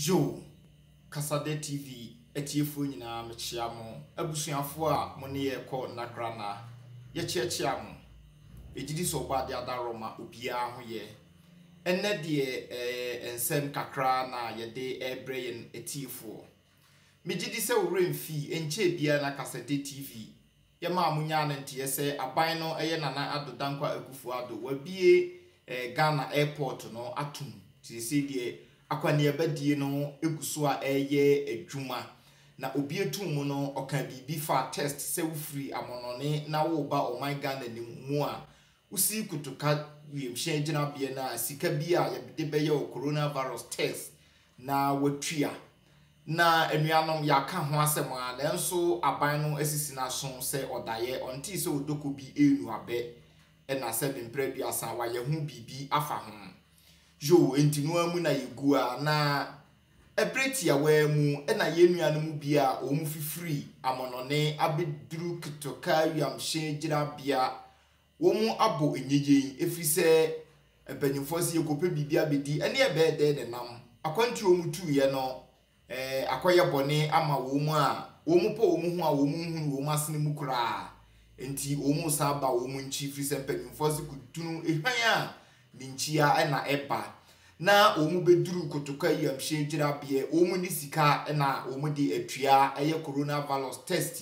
Yo, Kasade TV, etiefo nyina mechia mo, abusuafo a mo ne ye ko nakra na, ye chiachia mo. Ejidi so ba de adaroma obia ho ye. Enne de ensem kakra na ye de ebre etiefo. Mejidi se wo remfi enche bia na Kasade TV. Ye ma amunya na ntie se aban no eye nana adodankwa akufu ado wabie Ghana airport no atum. Sisi de akwani abadie no eguso a eye adwuma na obi etum no oka bibi fa test se wo free amonone na wo ba o my Ghana ni mu a usi kutuka wiemhye gina bia na sika bia ye de beye o coronavirus test na watua na enuanom yaka ho asem a lenso aban no asisi na so se odaye onti se odoko bi enu abe na se bempre bia san wa ye hu bibi afa ho yo entinu amu na yegu a na ebreti ya wa mu na ye nuanom bia o mu fifiri amonone abeduru kitoka wiamhye gira bia wo mu abo enyeje efise empanyimfo se yekope bibia bedi ene ebe de ne nam akwantu o mu tuye no akoye bone ama wo mu a wo mu po wo mu hu a wo mu hu wo mu asene mu kura enti wo mu saba wo mu nchi fise empanyimfo se kutunu ehwan a ninchia na eba na wo mu beduru kotoka yamhye gira bia wo mu ni sika na wo mu de atua eye coronavirus test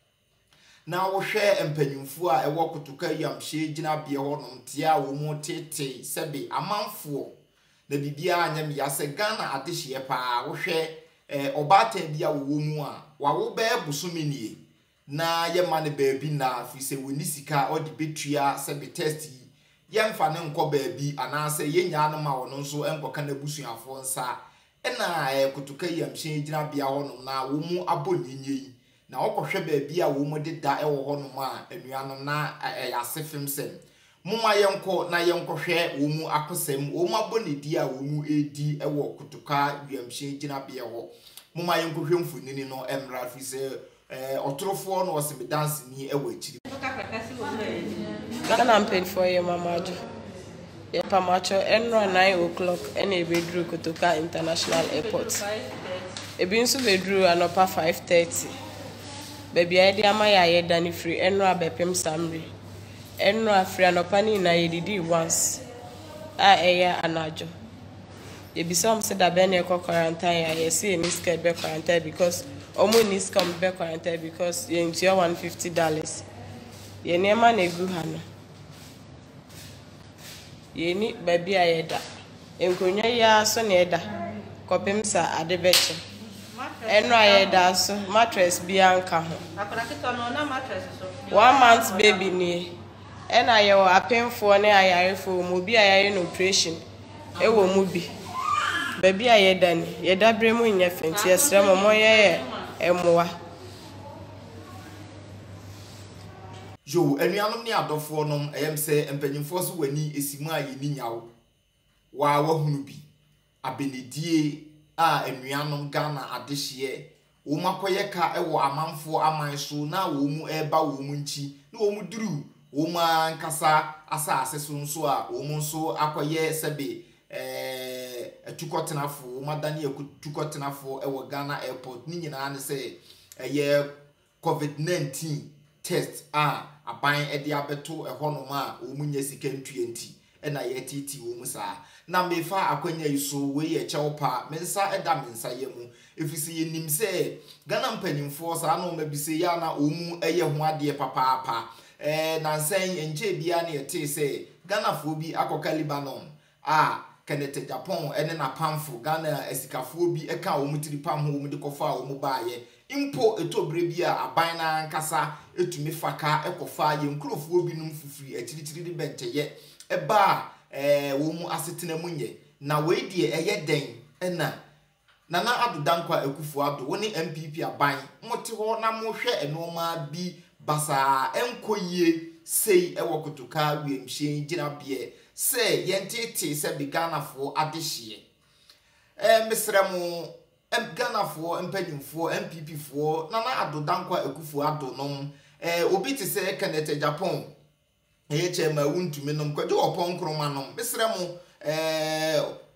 na wo hwe empanyimfo a ewo kotoka yamhye gira bia honom tia wo mu tete sebe amanfo na bibia anyam ya se Ghana adehye pa wo hwe obatan bia wo mu a wawo be busumenie na yema ne baabi na fise woni sika odi betua sebe test yemfa ne nkọ baabi anase yenya no ma wono nso enkoka na busuafo nsa na kotoka yamhye gira bia honom na wo mu abonyenye na okohwe baabi a wo mu deda ewo honom a anuanom na yasefem sem muma yenko na yenkohwe wo mu akosem wo mu abonedi a wo mu edi ewo kotoka yamhye gira bia ho muma yenkohwe mfunini no emra fise otorofo no osebe dance ni ewo akiri Ghana paid for your mamaju. Ye pamacho enro 9 o'clock ene bedru kotoka international airport. Ebinsu bedru anopa 5:30. Baby ide ama ya ye dani free enro abepem samri. Enro afri anopa ni na yedidi once. Eya anajo. Ye bisom se da be na ekọ quarantine ya ye see ni scared be quarantine because omo ni scam be quarantine because ye ntia $150. Ye nema na egu ha no. Ye ni baby ayeda. Enkonya ya so na eda. Kopem sa adebeche. Eno ayeda so mattress bi anka ho. Akona kito no na mattress so. 1 month baby ni. Ena ye wo apemfo ne ayarefo mo bi ayaye no operation. E wo mu bi. Baby ayeda ni. Yeda bremu nya fenti esra mo ye emoa. Yo, enuanom ni adofo nom eyem se empanyimfo so wani esimu a yeni nyawo wa wahunu bi abenedie a enuanom Ghana adehye wo makoye ka ewo amanfo aman so na wo mu eba wo mu nchi na wo mu duru wo ma nkasa asase so nso a wo mu nso akoye sebe etukotenafo wo madani etukotenafo ewo Ghana airport ni nyina ne se eye COVID-19 test aban ede abeto ehonoma a omunya sika ntwenti na yetiti wo musa na mefa akwanya yiso we ye chewopa mensa eda mensa yemu efisi yenim se Ghana mpanyimfo sa na omabise ya na omu eye ho ade papa na nsan enje bia na yete se Ghana fo bi akoka Lebanon Kenneth Japan ene na pamfo Ghana esikafo bi eka omutiri pam ho omudi kofa omubaaye impo etobre bi a aban na nkasa etumi faka ekofa ye nkrofo bi num fufuri akirikiri de benteye eba wo mu asetena munye na we die eye den ena nana adodankwa akufu ado woni MPP aban mote ho na mo hwe enoma bi basa enkoyie sei ewo kotoka wiemhye gina bie se yentete se bi Ghana fo adehye mesremu Ghana fo empanyimfo MPP fo nana adodankwa akufu ado nom obi te se Kenneth Japan chema wuntumi nom kwaje opon kroma nom mesremu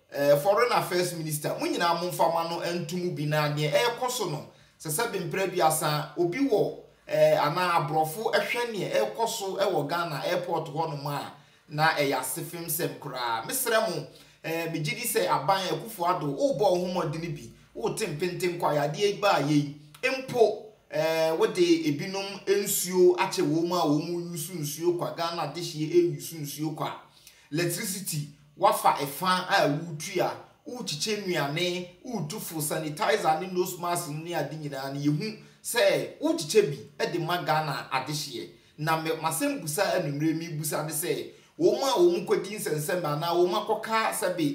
foreign affairs minister mo nyina mo mfama no entum bi na ne ekoso no sese bempra bi asa obi wo ana abrofo ehwe ne ekoso wo Ghana airport ho no ma na eya sefim sem kura mesre mo begidi se aban akufo ado wo bo homodini bi wo tempenten kwa yade ba ye empo wode ebinom ensuo ache wo ma wo mu yusu nsuo kwa Ghana dehie yusu nsuo kwa electricity wafa efan a wutua uchiche nuane utufu sanitizer ni nose mask ni ade nyina na yehu se uchiche bi e de Ghana adehie na masem busa anumre mi busa de se wo ma wo mu kwadi nsensem na wo makoka sebe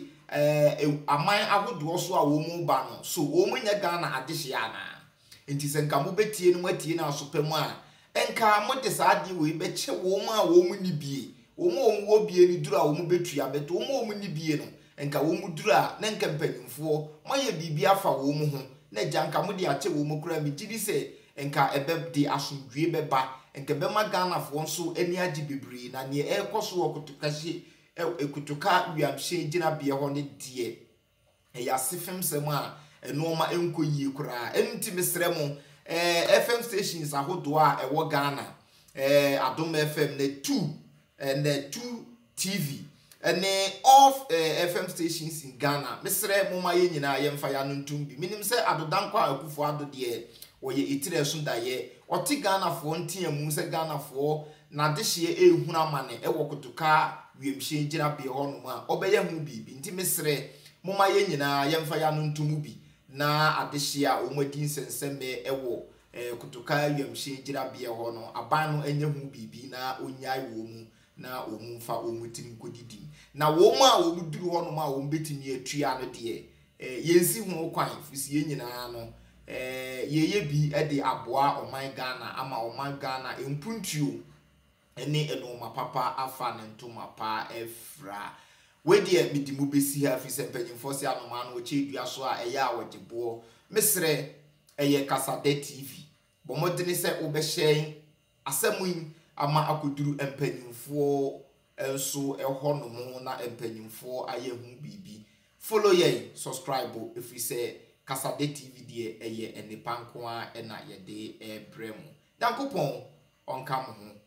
aman ahodo so a wo mu ba no so wo mu nya Ghana adehie ana enti se nka mo betie no matie na asopemu a enka mo de sa ade we be che wo ma wo mu ni bie wo wo bie ni dura wo mu betua beto wo ni bie no enka wo mu dura na enka mpanyimfo moye bibia afa wo mu ho na janka mo de ache wo mu kura mi gidi se enka ebe de asundwe beba enka be ma Ghana fo nso ani agi bebre na ne ekoso okotokashi ekutoka wiamhye gina bie ho ne de ya sefem sem a enoma enko yie kura enti mesre mo FM stations ahodo a ewo Ghana Adom FM ne 2 and 2 TV and off FM stations in Ghana. Mesre moma ye nyina ye mfa ya no ntumbi. Minim se adodankwa akufo ado de oye itire so da ye. Oti Ghana fo ntiamu se Ghana fo na dehye ehunu amane ewo kotoka wiemhye gira be ho no ma obeye hu bibi. Nti mesre moma ye nyina ye mfa ya no ntumu bi na adehye a omadi nsensembe ewo kotoka wiemhye gira be ho no aban no enye hu bibi na onyai wo mu na omumfa omutim kodidi na wo ma wo duru ho no ma wo betimi atua no de yensi ho kwan fisi nyina no yeye bi de aboa oman Ghana ama oman Ghana empuntuo ene enoma papa afa ne ntoma pa efra we de midimu besi ha fisi mpanyimfo se anoma no chedua so a eya awodebo mesre eye Kasade TV bomodene se obehyen asamun ama akoduru empanyimfo enso eho no mu na empanyimfo ayehu bibi follow ye subscribe if we say Kasade TV die eye enipa nko a na ye de ebremu dankopon onka mo ho